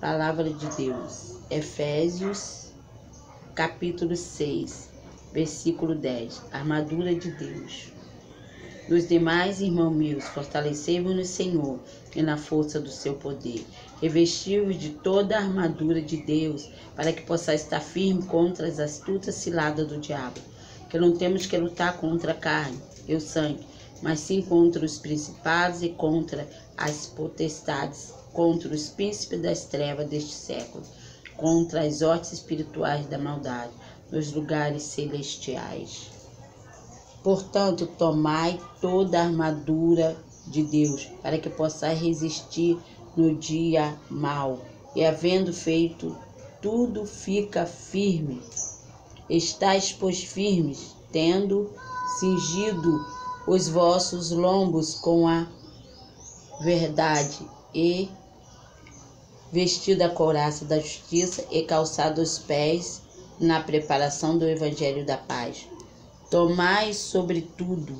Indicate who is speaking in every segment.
Speaker 1: Palavra de Deus, Efésios, capítulo 6, versículo 10. Armadura de Deus. Dos demais, irmãos meus, fortalecei-vos no Senhor e na força do seu poder. Revesti-vos de toda a armadura de Deus, para que possais estar firme contra as astutas ciladas do diabo. Que não temos que lutar contra a carne e o sangue, mas sim contra os principados e contra as potestades, contra os príncipes das trevas deste século, contra as hostes espirituais da maldade nos lugares celestiais. Portanto, tomai toda a armadura de Deus, para que possais resistir no dia mau, e havendo feito tudo, fica firme. Estais, pois, firmes, tendo cingido os vossos lombos com a verdade, e vestido a couraça da justiça, e calçado os pés na preparação do evangelho da paz. Tomai, sobretudo,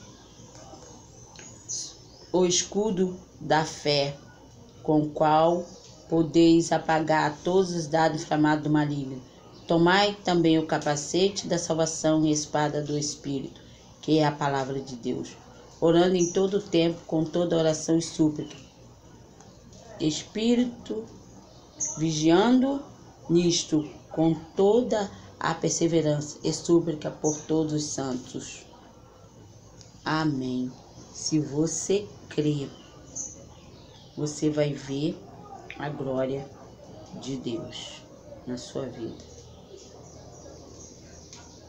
Speaker 1: o escudo da fé, com o qual podeis apagar todos os dardos inflamados do maligno. Tomai também o capacete da salvação e a espada do Espírito, que é a palavra de Deus, orando em todo o tempo, com toda oração e súplica. Espírito, vigiando nisto, com toda a perseverança e súplica por todos os santos. Amém. Se você crer, você vai ver a glória de Deus na sua vida.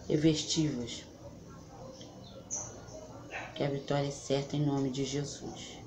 Speaker 1: Revesti-vos, que a vitória é certa em nome de Jesus.